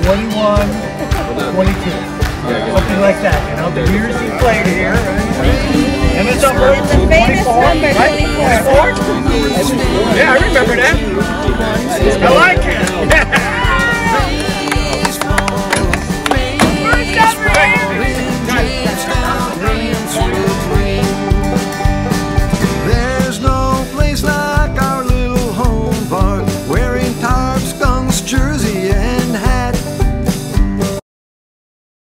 21, 22. Something like that, you know, the years he played here. And it's up The famous number 24. 24?